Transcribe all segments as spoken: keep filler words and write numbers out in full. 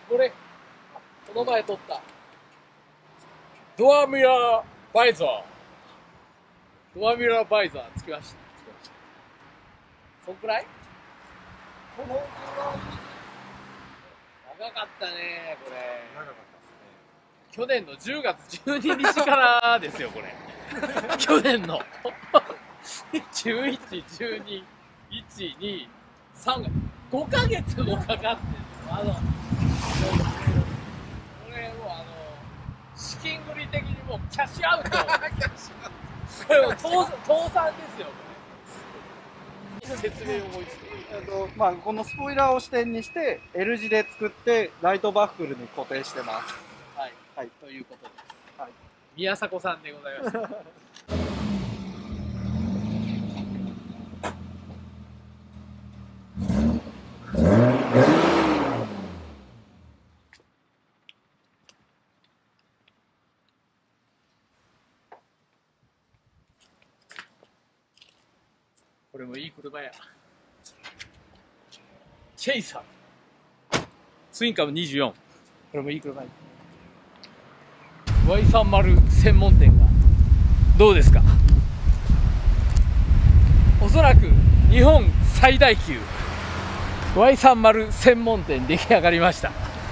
これ、この前撮った。ドアミラーバイザー。ドアミラーバイザーつきました。つきました。そんくらい？そのくらい。長かったね、これ。長かったですね。去年のじゅうがつじゅうににちからですよ、これ。去年の。じゅういち、じゅうに、いち、に、さんがつ。ごかげつもかかってるんです。あの、これもあの、資金繰り的にもうキャッシュアウト。これも倒倒産ですよ、これ。説明を思いつく。 えっとまあ、このスポイラーを支点にして L 字で作ってライトバッフルに固定してます。 はい、 はい、 ということです。 はい、 宮迫さんでございます。これもいい車や。チェイサーツインカムにじゅうよん。これもいい車や。ワイさんじゅう 専門店がどうですか。おそらく日本最大級 ワイさんじゅう 専門店出来上がりました。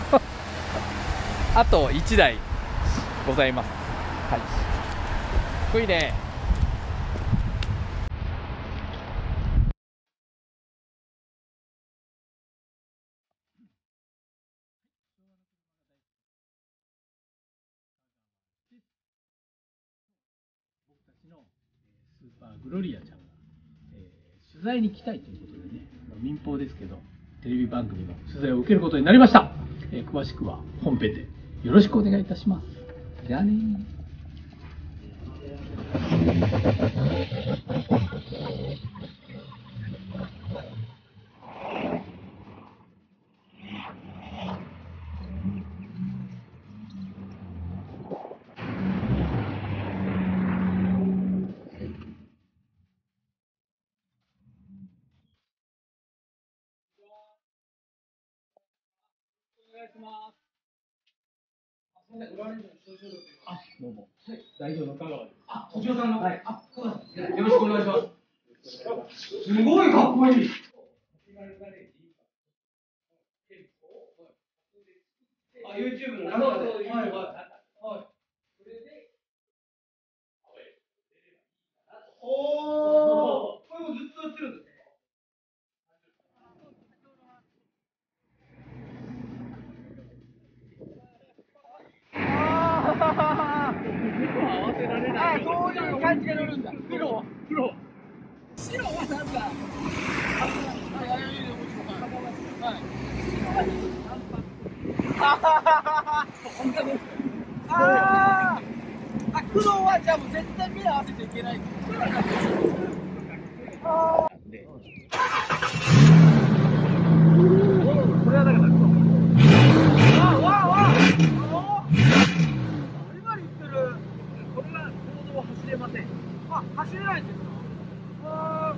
あといちだいございます。はい、かっこいいね。僕たちのスーパーグロリアちゃんが、えー、取材に来たいということでね、民放ですけどテレビ番組の取材を受けることになりました。えー、詳しくは本編でよろしくお願いいたします。じゃあねー。お願いします。あ、どうも。代表の香川です。あ、とちおさんの。はい。あ、香川さん。よろしくお願いします。すごいかっこいい。あ、YouTube の中で。はいはいはい。それで。おお。これもずっとやってるんですか。慌てられない。あ、そういう感じが乗るんだ。黒、黒。白はなんか。はい、はい、いいよ、もちろん。はい。ああ。あ、黒はじゃあもう絶対目合わせちゃいけない。ああ。これはだから。わわわ。これは公道を走れません。あ、走れないんですか。あ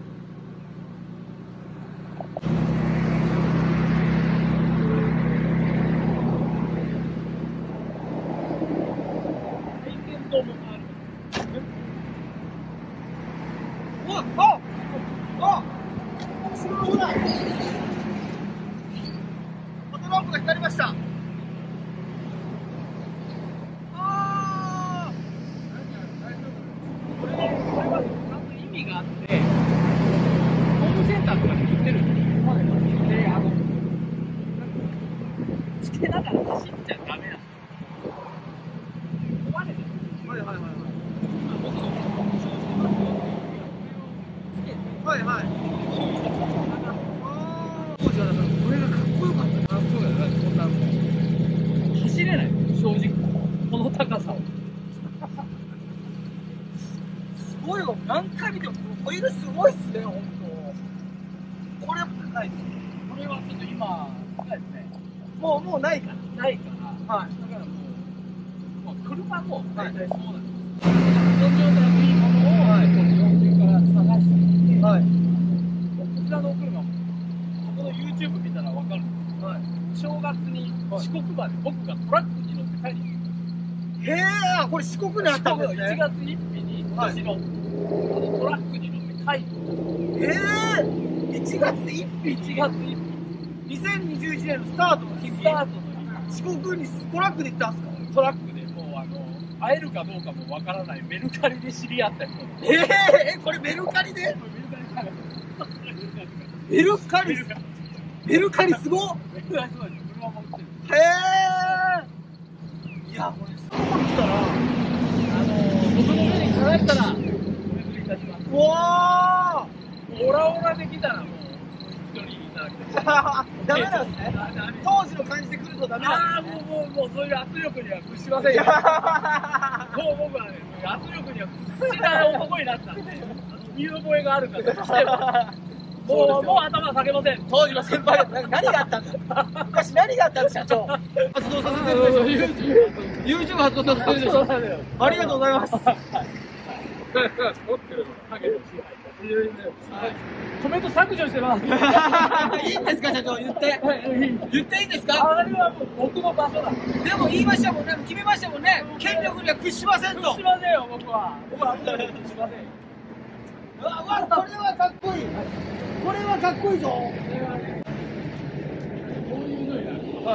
体験道もある。おああ後ろのほらポテランプが光りました。があって、ホームセンターとかで売ってるんですよ。で、あの、つけながら走っちゃダメなんですよ。壊れてる。はいはいはいはい。僕の正直なつけて、はいはい。ああ、当時はだからこれがかっこよかった。かっこよかった。こんな走れない。正直。この高さを。すごいよ、何回見てもホイールすごいっすね、ほんと。これは高いです。これはちょっと今、高いですね。もう、もうないから。ないから。はい。だからもう、もう車も大体そうなんです。その状態のいいものを、はい、こっちから探してきて、はい。こちらのお車も、ここの YouTube 見たらわかるんです。はい。 正月に四国まで僕がトラックに乗って帰りに行く。 へえ、これ四国にあったんですいちね。 がつついたちに今年の、あのトラックに乗って帰る。 ええ、いちがつついたち。 いちがつついたち。 にせんにじゅういちねんのスタートの日スタートの四国にトラックで行ったんですか？ 日トラックでもうあの会えるかどうかもわからないメルカリで知り合った人。 ええ、これメルカリで？メルカリメルカリすごっ。 メルカリすごいです。車も売ってる。 へえ。いや、これそう来たら、 あの僕の目にかかったらお譲りいたします。 うわオラオラできたらもう一人いただきたい。 ー。ダメなんですね。 あダメ当時の感じで来るとダメああなんですね。 もうもうもうそういう圧力には屈しませんよ。もう僕はねそういう圧力には屈しない男になったんで、見覚えがあるんだとしても。もう、もう頭下げません。 当時の先輩、何があったんですか？昔何があったんですか、社長。発動させてるでしょ。YouTube 発動させてるでしょ。ありがとうございます。 コメント削除してます。 いいんですか、社長、言って。言っていいんですか？ あれはもう僕の場所だ。 でも言いましたもんね、決めましたもんね。権力には屈しませんと。 屈しませんよ、僕は。僕は屈しませんよ。 うわ、うわ、これはかっこいい。これはかっこいいぞ。はい。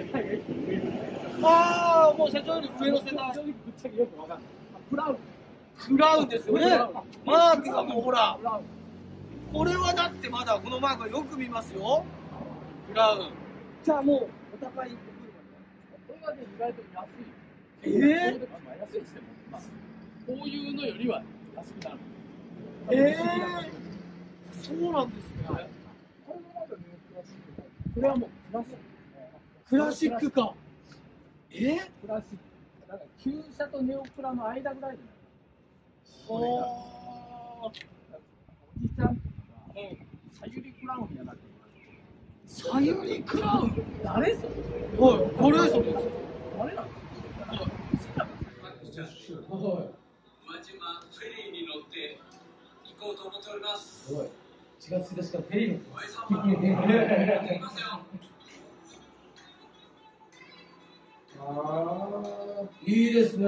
ああ、もう社長より上の世代。 正直ぶっちゃけよくわかんない。クラウン。 クラウンですよね。マークがもうほら。 クラウン。 これはだってまだこのマークはよく見ますよ。クラウン。じゃあもうお高い。 これはね、意外と安い。 ええ安いしても、まあ、こういうのよりは安くなる。 ええー、そうなんですね。 これはまだね、クラシック。これはもうクラシック。 クラシックか。えー、 クラシック。だから旧車とネオクラの間ぐらいで。 おおじちゃんとか、さゆりクラウンやなくて。 さゆりクラウン。 誰それ？ はい、これですよ。 誰なの？ はい。馬島フェリーに乗って行こうと思っております。 おい、しがつついたちからフェリーの。 おいさんは行きますよ。 ああ、いいですね。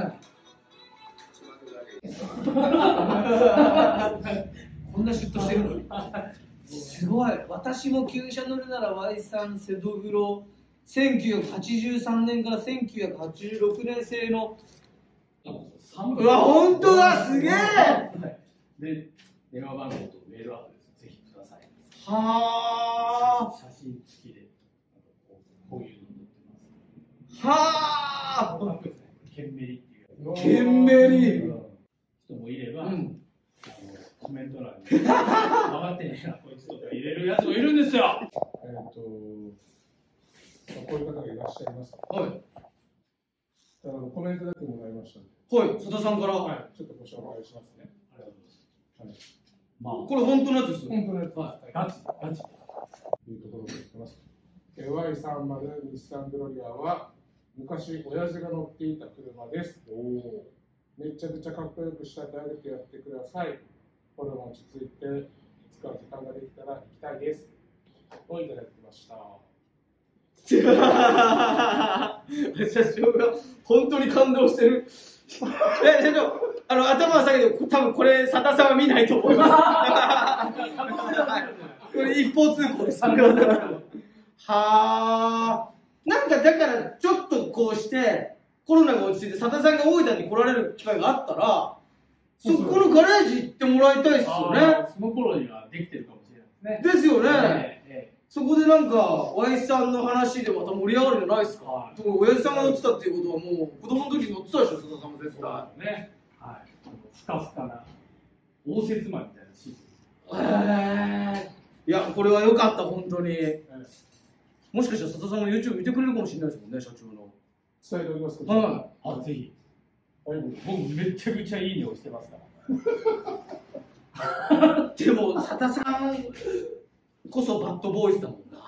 こんなシュッとしてるのに。 すごい。私も旧車乗るなら ワイスリー セドグロせんきゅうひゃくはちじゅうさんねんからせんきゅうひゃくはちじゅうろくねん製の。うわ、本当だ、すげえ。 で、電話番号とメールアドレスぜひください。 はあ。 写真付きで、こういうの載ってます。 はあ。 ケンメリっていう。 ケンメリ。 人もいれば、 うん、 あのコメント欄に分かってねえなこいつとか入れるやつもいるんですよ。 えっと、こういう方がいらっしゃいます。 はい。 あのコメントだけもらいましたので。 はい、佐田さんから。 はい、ちょっとご紹介しますね。 ありがとうございます。 はい。 まあ、 これ本当のやつですよ。 本当のやつ。 はい、ガチ、ガチ。 というところで言ってます。ワイさんじゅう 日産グロリアは昔親父が乗っていた車です。おお。めちゃくちゃかっこよく仕立て上げてやってください。これも落ち着いて、いつか時間ができたら行きたいです。をいただきました。 社長が本当に感動してる。え、社長、あの頭は下げて、多分これ佐田さんは見ないと思います。これ一方通行です。はあ。なんかだからちょっとこうしてコロナが落ち着いて佐田さんが大分に来られる機会があったら、そこのガレージ行ってもらいたいですよね。 その頃にはできてるかもしれないですね。 ですよね。 ええ、 そこでなんか ワイ さんの話でまた盛り上がるじゃないですか。と親父さんが乗ってたっていうことはもう子供の時に乗ってたでしょ、佐田さんも絶対。 ね。はい。ふかふかな応接間みたいなシート。 へえ。いや、これは良かった、本当に。もしかしたら佐田さんも YouTube 見てくれるかもしれないですもんね、社長の。 伝えておきます。 はい。 あ、ぜひ。 はい、 僕めちゃくちゃいい匂いしてますから。 でも佐田さんこそバッドボーイズだもんな。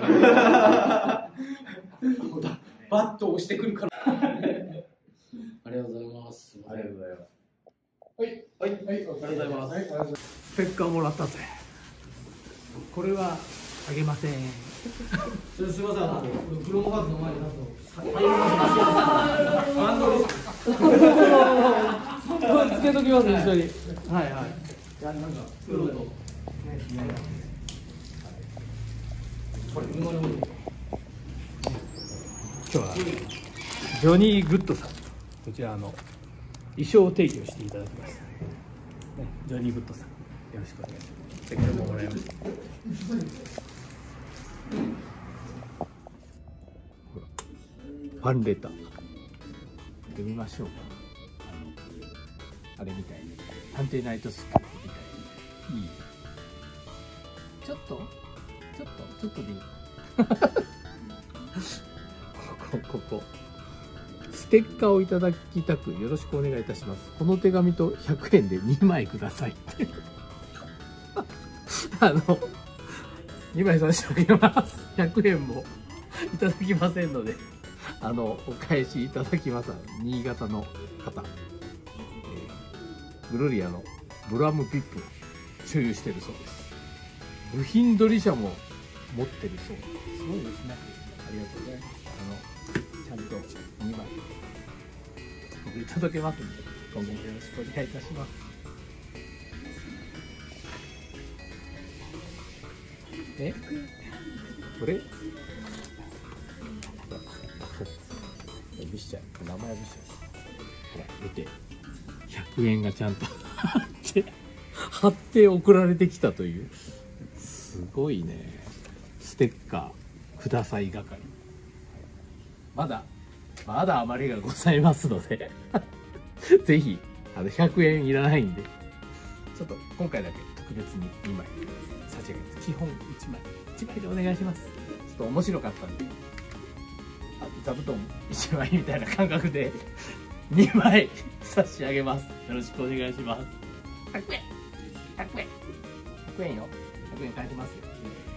バットを押してくるから。ありがとうございます。 ありがとうございます。 はい、はい、はい、ありがとうございます。 ステッカーもらったぜ。これはあげません。 それすみません、あのプロモカードの前に出すの大変な話。バンドです。つけときます一緒に。はいはい。いやなんかプロとねいやいや。これ今の今日はジョニー・グッドさん、こちらの衣装提供していただきました、ね、ジョニー・グッドさん、よろしくお願いします。せっかくもらいました。ファンレター読みましょうか。あのあれみたいに探偵ナイトスクープみたいにいい。ちょっとちょっとちょっとでいいここここステッカーをいただきたくよろしくお願いいたします。この手紙とひゃくえんでにまいくださいあのにまいさせてあげます。ひゃくえんもいただきませんので、あのお返しいただきます。新潟の方、えー、グロリアのブラムピップ所有してるそうです。部品取り車も持ってるそうです。すごいですね。ありがとうございます。あのちゃんとにまい僕いただけますので、今後もよろしくお願いいたします。えこれ見しちゃう、名前見しちゃう。ほら見て、ひゃくえんがちゃんと貼って貼って送られてきたという、すごいね。ステッカーください係、まだまだ余りがございますのでぜひあのひゃくえんいらないんで、ちょっと今回だけ特別ににまい差し上げます。基本いちまいいちまいでお願いします。ちょっと面白かったんで、座布団いちまいみたいな感覚でにまい差し上げます。よろしくお願いします。ひゃくえんひゃくえんひゃくえんよ。ひゃくえん返しますよ。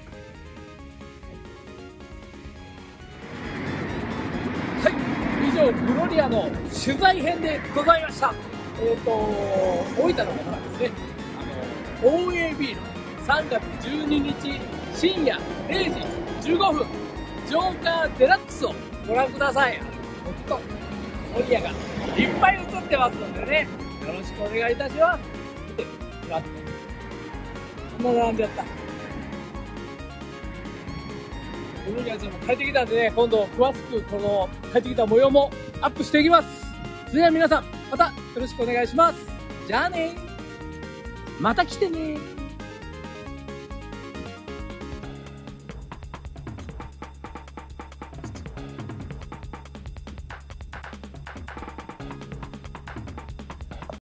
はい、以上グロリアの取材編でございました。えっ、ー、と大分の方はですね、あの オーエービー のさんがつじゅうににち深夜れいじじゅうごふんジョーカーデラックスをご覧ください。僕とグロリアがいっぱい映ってますのでね、よろしくお願いいたします。見て、ほらこんな並んでやった。グロリアちゃんも帰ってきたんでね、今度詳しくこの帰ってきた模様もアップしていきます。それでは皆さんまたよろしくお願いします。じゃあね、また来てね。